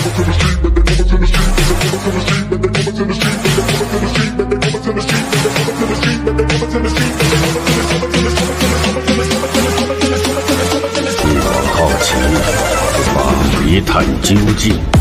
一往好奇，无法一探究竟。